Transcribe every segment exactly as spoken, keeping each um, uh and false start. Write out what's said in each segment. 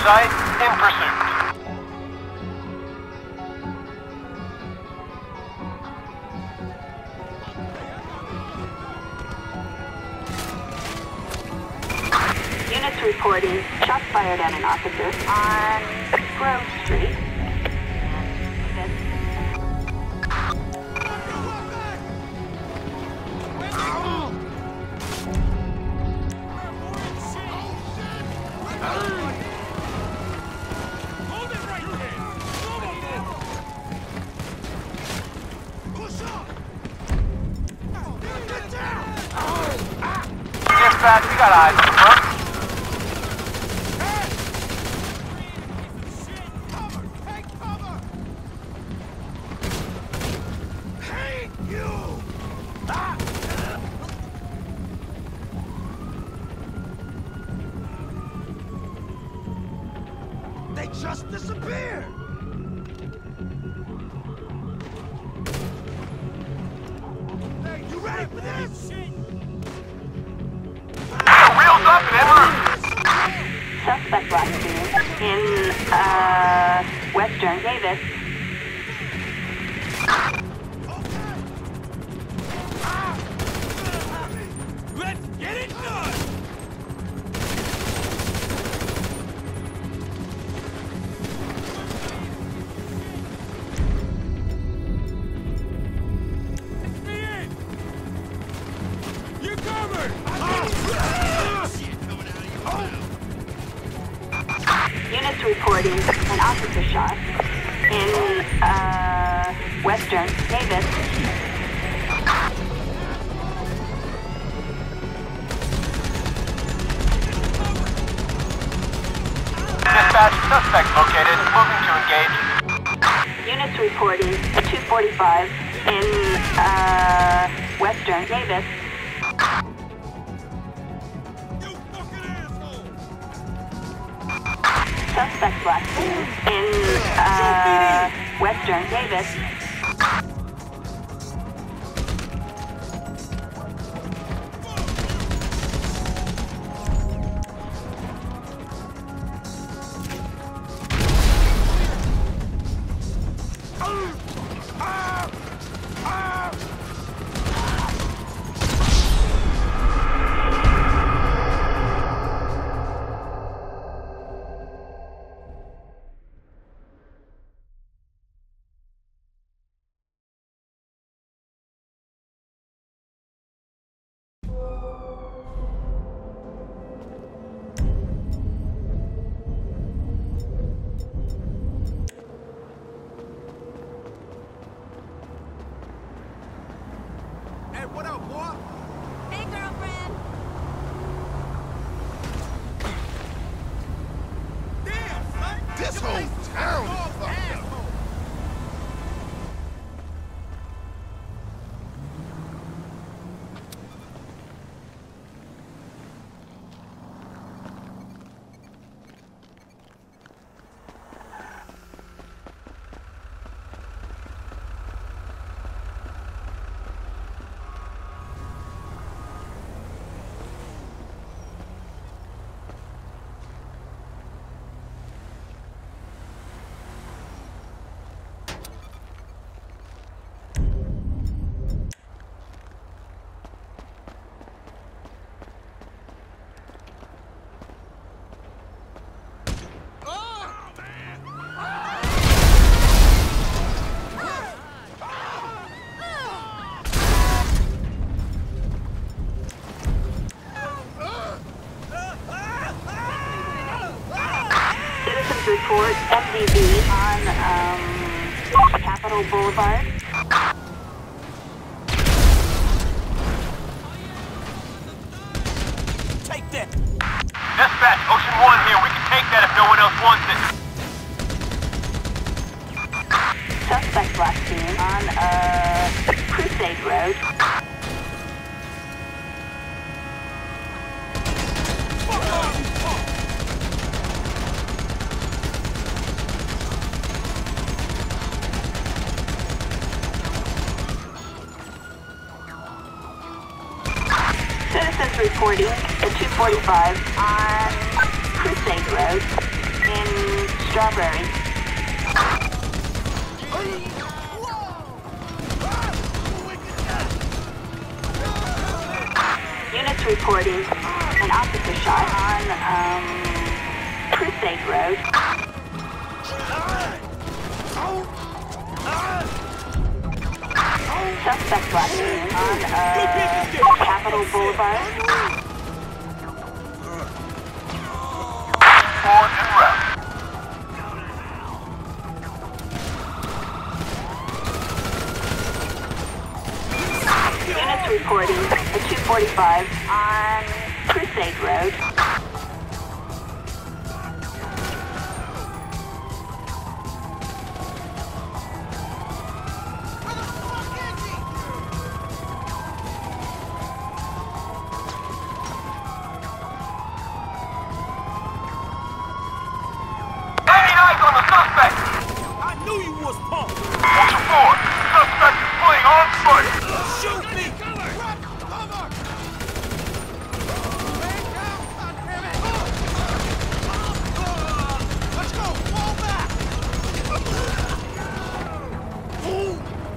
sight, in pursuit. Units reporting shots fired at an officer on Grove Street. Dispatch, we got eyes on the front. They just disappeared! Hey, you ready for this? Wheels up and en route. Suspect last seen in, uh, Western Davis. Let's get it done! Units reporting an officer shot in, uh, Western Davis. Dispatch, suspect located, moving to engage. Units reporting a two forty-five in, uh, Western Davis. Suspect last seen in, uh, Western Davis. Hey, what up, boy? Hey, girlfriend. Damn, son! This whole town is fucked up. Report M D B on, um, Capitol Boulevard. Take that! Dispatch, Ocean One here. We can take that if no one else wants it. Suspect last seen on, uh, Crusade Road. Citizens reporting a two forty-five on Crusade Road in Strawberry. Units reporting an officer shot on, um, Crusade Road. Suspect last seen on, uh, Capitol Boulevard. On en route. Units reporting a two forty-five on Crusade Road. Any eyes on the suspect? I knew you was pumped. Ocean four, suspect is fleeing on foot. Shoot me! Cover! Cover! Man down, goddammit! Let's go! Fall back! Ooh.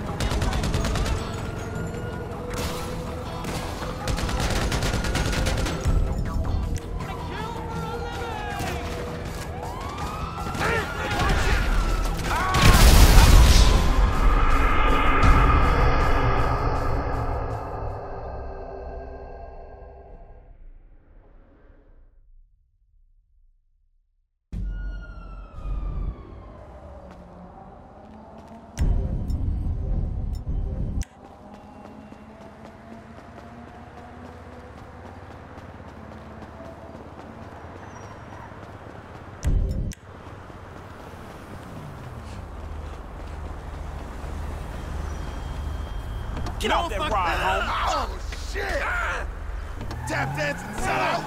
Get off that ride, homie. Oh, shit! Tap dancing, son!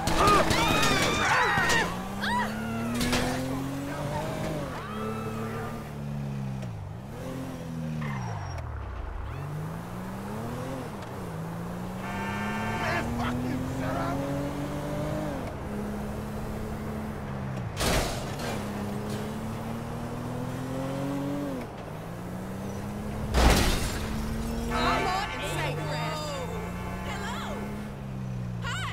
Man, fuck you, Sarah! And say fresh. Hello. Hi.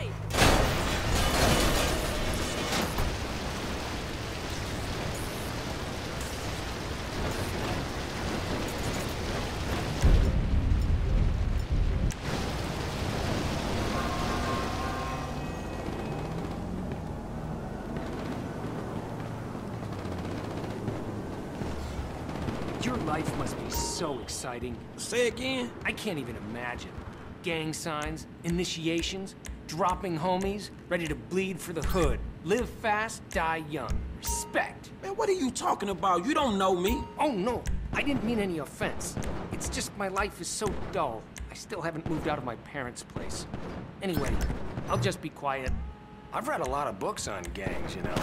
Your life must be so exciting. Say again? I can't even imagine. Gang signs, initiations, dropping homies, ready to bleed for the hood. Live fast, die young. Respect. Man, what are you talking about? You don't know me. Oh no, I didn't mean any offense. It's just my life is so dull. I still haven't moved out of my parents' place. Anyway, I'll just be quiet. I've read a lot of books on gangs, you know.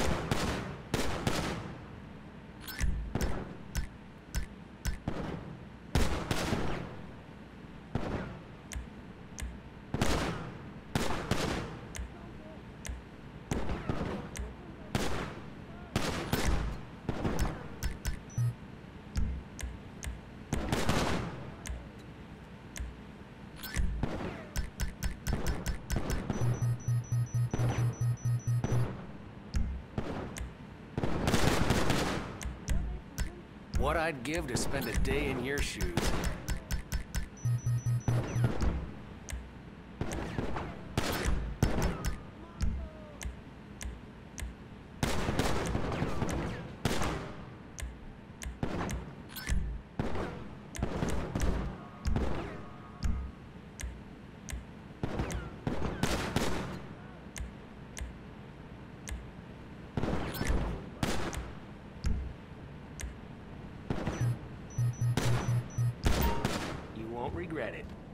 What I'd give to spend a day in your shoes. Won't regret it.